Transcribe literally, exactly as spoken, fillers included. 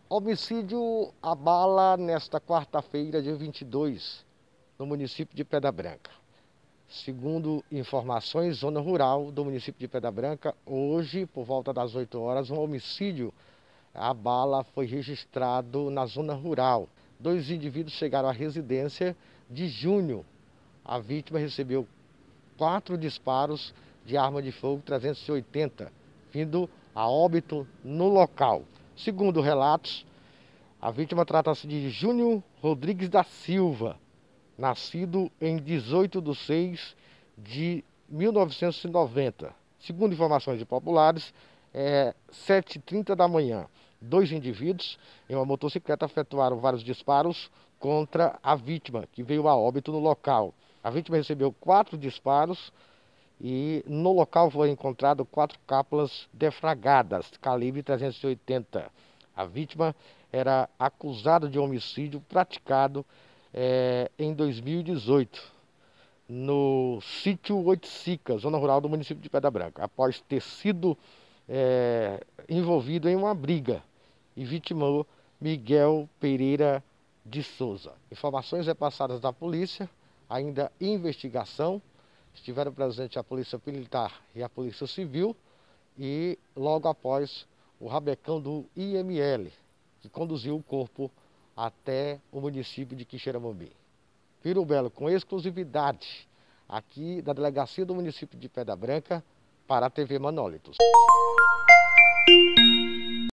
Homicídio abala nesta quarta-feira, dia vinte e dois, no município de Pedra Branca. Segundo informações, zona rural do município de Pedra Branca, hoje, por volta das oito horas, um homicídio a bala foi registrado na zona rural. Dois indivíduos chegaram à residência de Júnior. A vítima recebeu quatro disparos de arma de fogo trezentos e oitenta, vindo a óbito no local. Segundo relatos, a vítima trata-se de Júnior Rodrigues da Silva, nascido em dezoito de seis de mil novecentos e noventa. Segundo informações de populares, é sete e trinta da manhã. Dois indivíduos em uma motocicleta efetuaram vários disparos contra a vítima, que veio a óbito no local. A vítima recebeu quatro disparos e no local foi encontrado quatro cápsulas defragadas, calibre trezentos e oitenta. A vítima era acusada de homicídio praticado é, em dois mil e dezoito, no sítio Oiticica, zona rural do município de Pedra Branca, após ter sido é, envolvido em uma briga e vitimou Miguel Pereira de Souza. Informações repassadas da polícia, ainda em investigação. Estiveram presentes a Polícia Militar e a Polícia Civil e logo após o rabecão do I M L, que conduziu o corpo até o município de Quixeramobim. Viro Belo, com exclusividade aqui da Delegacia do município de Pedra Branca para a T V Manólitos.